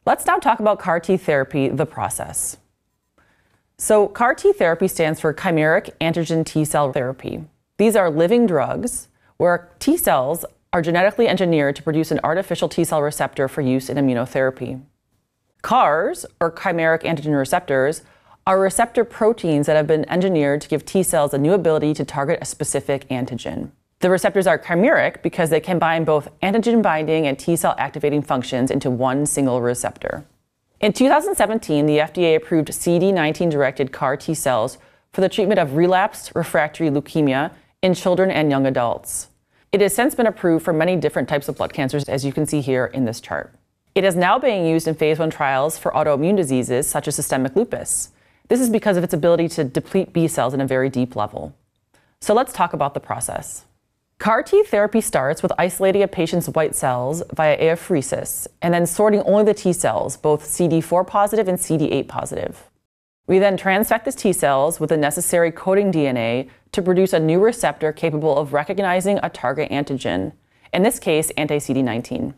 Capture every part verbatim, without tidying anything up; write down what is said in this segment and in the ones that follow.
Let's now talk about C A R T therapy, the process. So C A R T therapy stands for chimeric antigen T-cell therapy. These are living drugs where T cells are genetically engineered to produce an artificial T-cell receptor for use in immunotherapy. C A Rs, or chimeric antigen receptors, are receptor proteins that have been engineered to give T cells a new ability to target a specific antigen. The receptors are chimeric because they combine both antigen binding and T-cell activating functions into one single receptor. In two thousand seventeen, the F D A approved C D nineteen-directed C A R T cells for the treatment of relapsed refractory leukemia in children and young adults. It has since been approved for many different types of blood cancers, as you can see here in this chart. It is now being used in phase one trials for autoimmune diseases such as systemic lupus. This is because of its ability to deplete B cells in a very deep level. So let's talk about the process. C A R T therapy starts with isolating a patient's white cells via apheresis and then sorting only the T cells, both C D four positive and C D eight positive. We then transfect the T cells with the necessary coding D N A to produce a new receptor capable of recognizing a target antigen, in this case, anti-C D nineteen.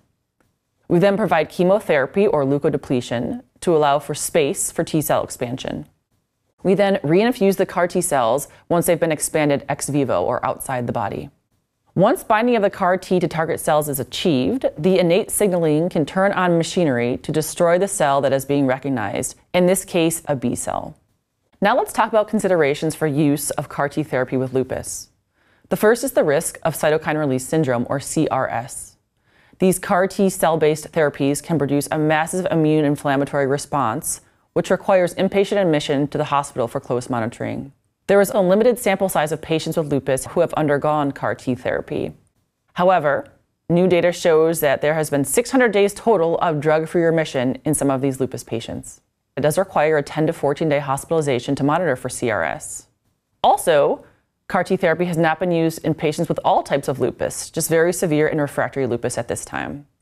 We then provide chemotherapy or leukodepletion to allow for space for T-cell expansion. We then reinfuse the C A R T cells once they've been expanded ex vivo or outside the body. Once binding of the C A R T to target cells is achieved, the innate signaling can turn on machinery to destroy the cell that is being recognized, in this case, a B cell. Now let's talk about considerations for use of C A R T therapy with lupus. The first is the risk of cytokine release syndrome, or C R S. These C A R T cell-based therapies can produce a massive immune inflammatory response, which requires inpatient admission to the hospital for close monitoring. There is a limited sample size of patients with lupus who have undergone C A R T therapy. However, new data shows that there has been six hundred days total of drug-free remission in some of these lupus patients. It does require a ten to fourteen day hospitalization to monitor for C R S. Also, C A R T therapy has not been used in patients with all types of lupus, just very severe and refractory lupus at this time.